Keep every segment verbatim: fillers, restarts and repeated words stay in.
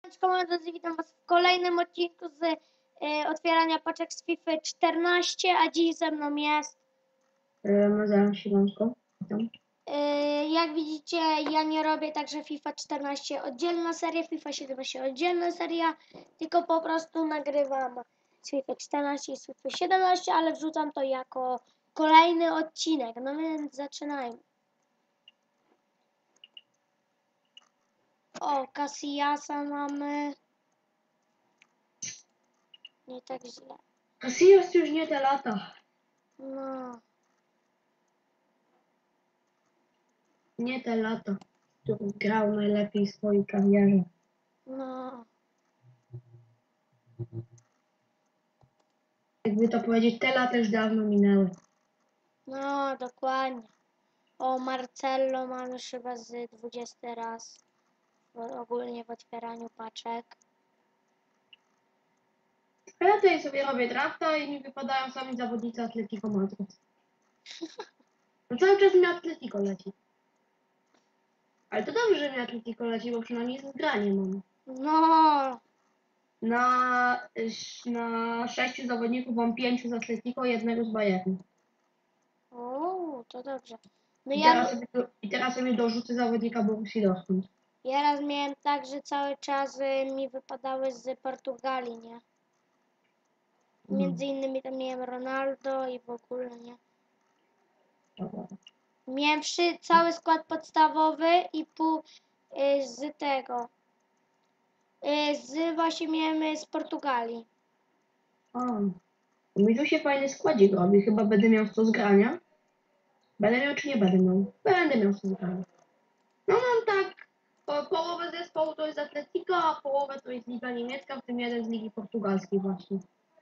Komentarze, witam was w kolejnym odcinku z y, otwierania paczek z FIFA czternaście, a dziś ze mną jest Mazałem Siłączką. y, jak widzicie, ja nie robię także FIFA czternaście oddzielna seria, FIFA siedemnaście oddzielna seria, tylko po prostu nagrywam z FIFA czternaście i z FIFA siedemnaście, ale wrzucam to jako kolejny odcinek, no więc zaczynajmy. O, Casillasa mamy. Nie tak źle. Casillas już nie te lata. No. Nie te lata, w których grał najlepiej w swojej karierze. No. Jakby to powiedzieć, te lata już dawno minęły. No, dokładnie. O, Marcello mam już chyba z dwudziesty raz w, ogólnie w otwieraniu paczek. A ja tutaj sobie robię drafta i mi wypadają sami zawodnicy Atletico Madryt. No cały czas mi Atletico leci. Ale to dobrze, że mi Atletico leci, bo przynajmniej zgranie mam. No, Na, na sześciu zawodników mam pięciu z Atletico, jednego z Bayernu. o, to dobrze. No I ja, teraz sobie, do- I teraz sobie dorzucę zawodnika Borussii Dortmund. ja raz miałem tak, że cały czas y, mi wypadały z Portugalii, nie? Między innymi tam miałem Ronaldo i w ogóle, nie? Dobra. Miałem wszy, cały skład podstawowy i pół y, z tego. Y, z właśnie miałem y, z Portugalii. A, mi tu się fajny składzik robi. Chyba będę miał sto zgrania. Będę miał czy nie będę miał? Będę miał sto zgrania. No mam tak, po, połowę zespołu to jest Atletico, a połowę to jest Liga Niemiecka, w tym jeden z Ligi Portugalskiej właśnie.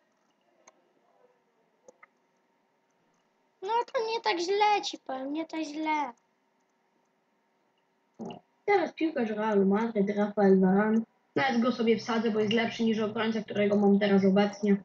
No to nie tak źle ci powiem, nie tak źle. Teraz piłkarz Realu Madryt, Rafael Varane. Nawet go sobie wsadzę, bo jest lepszy niż obrońca, którego mam teraz obecnie.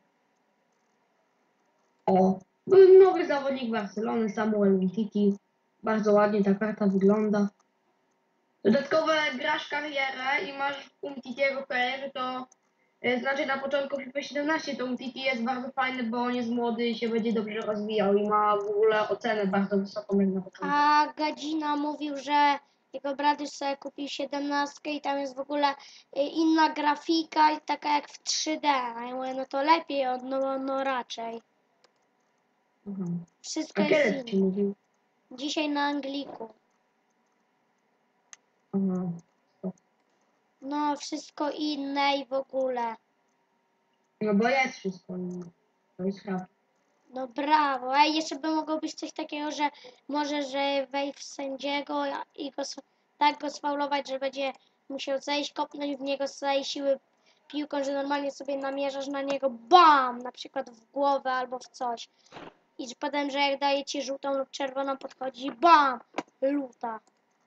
O, był nowy zawodnik Barcelony, Samuel Umtiti. Bardzo ładnie ta karta wygląda. Dodatkowo jak grasz karierę i masz Umtitiego w karierze, to yy, znaczy na początku FIFA siedemnaście to Umtiti jest bardzo fajny, bo on jest młody i się będzie dobrze rozwijał i ma w ogóle ocenę bardzo wysoką jak na początku. A Gadzina mówił, że jego brat już sobie kupił siedemnastkę i tam jest w ogóle y, inna grafika i taka jak w trzy D. A ja mówię, no to lepiej, no, no raczej. Aha. Wszystko A jest kiedy ci inne. mówił? Dzisiaj na Angliku. Aha. No, wszystko inne i w ogóle. No bo jest wszystko inne. To jest prawda. No brawo. A jeszcze by mogło być coś takiego, że może, że wejść w sędziego i go, tak go sfaulować, że będzie musiał zejść, kopnąć w niego z całej siły piłką, że normalnie sobie namierzasz na niego, bam! Na przykład w głowę albo w coś. I że potem, że jak daje ci żółtą lub czerwoną, podchodzi, bam! Luta.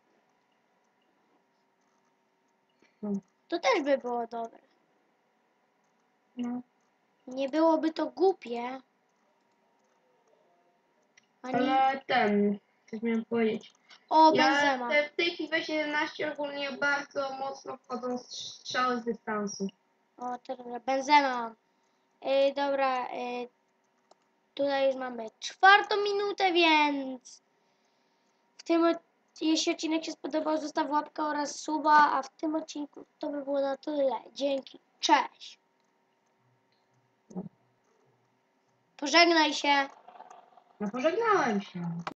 No. To też by było dobre. No. Nie byłoby to głupie. Ani... Ale ten, coś miałem powiedzieć. O, Ja Benzema. te, w tej FIFA siedemnaście ogólnie bardzo mocno wchodzą strzały z dystansu. O, teraz Benzema. Yy, dobra, yy, tutaj już mamy czwartą minutę, więc w tym, od- jeśli odcinek się spodobał, zostaw łapkę oraz suba, a w tym odcinku to by było na tyle. Dzięki, cześć. Pożegnaj się. No pożegnałem się.